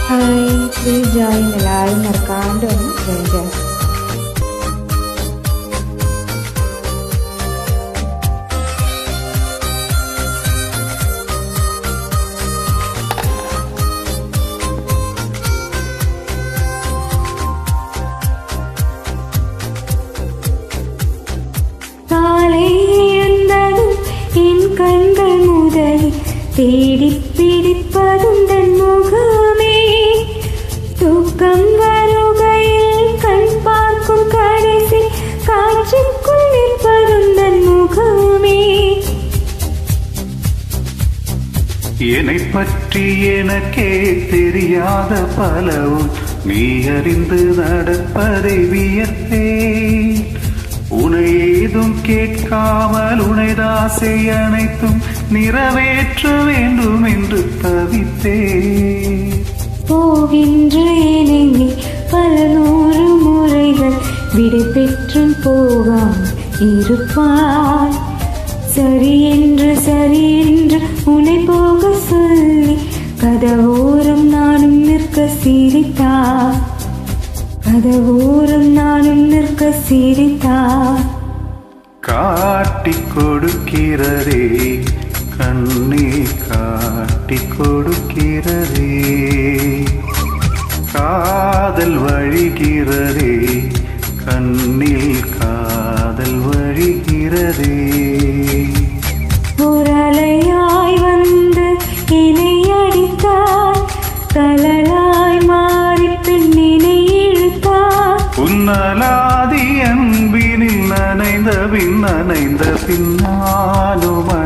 Hai, please join the live Markando Ranger. கண்கள் முதல் தேடி பிடிப்பதுந்தன் முகமே தூக்கம் வருகையில் கண் பார்க்கும் கடைசி காட்சிக்குள் நிற்பதுந்தன் முகமே என்னை பற்றி எனக்கே தெரியாத பலவும் நீ அறிந்து நடப்பதை வியப்பேன் உனை ஏதும் கேட்காமல் உனைதாசை அனைத்தும் நிறைவேற்ற வேண்டும் என்று தவித்தேன் போகின்ற இணங்கி பல 100 முறைகள் விடை பெற்றும் போகாமல் இருப்பாய் சரி என்று உன்னை போக சொல்லி கதவோரம் நானும் நிற்க சிரித்தார் கதவோரம் நானும் நிற்க சிரித்தார் காட்டிக் கொடுக்கிறதே கண்ணே காட்டிக் கொடுக்கிறதே காதல் வழிகிறதே கண்ணில் காதல் வழிகிறதே ஒரு வந்து என்னை அடித்தார் கலலாய் மாறி பெண்ணினை இழுத்தார் உன்னலாதி அன்பினில் நனைந்த பின்னானும்